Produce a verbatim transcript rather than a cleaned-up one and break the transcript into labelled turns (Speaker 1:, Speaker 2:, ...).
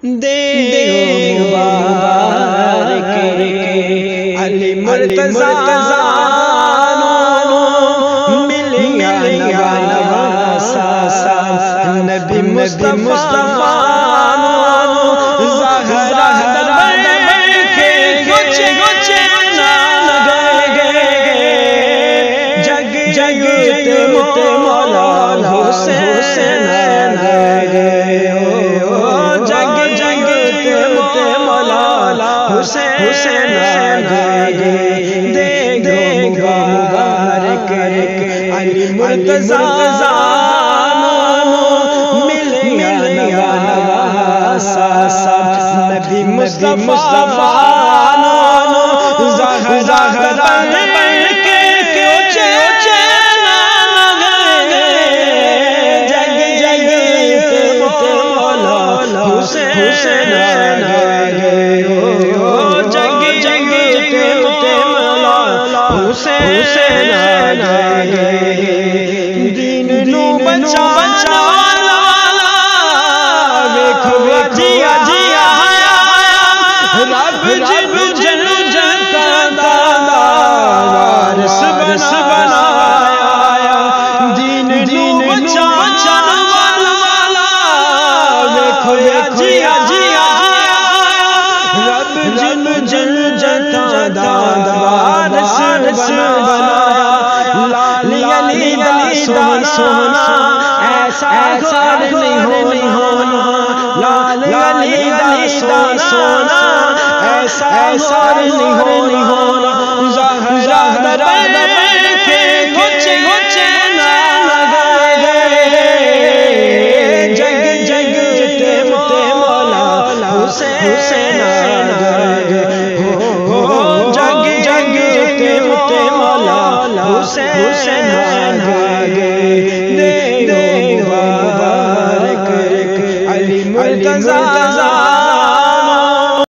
Speaker 1: دے مبارک علی مرتضی ملیا نواسا نبی مصطفیٰ زہرا در کے کچھ کچھ نہ گئے جگ جگ تے مولا حسین حسین آگے دے گا مبارک علی مرتضی ملیا نواسا نبی مصطفیٰ زہرا در کے کچھ کچھ نہ گئے جگ جگ تے مولا حسین آگے حسین آگے دین نو بچانا دیکھو جیا جیا رب جن جن جن کا وارث بنایا دین نو بچانا دیکھو جیا جیا رب جن جن جن کا وارث بنایا لالی علی دا سونا ایسا غور نہیں ہونا لالی علی دا سونا ایسا غور نہیں ہونا زہرا در کے کچھ کچھ نہ گئے جگ جگ تے مولا حسین آگے جگ جگ تے مولا حسین آگے دے مبارک علی مرتضی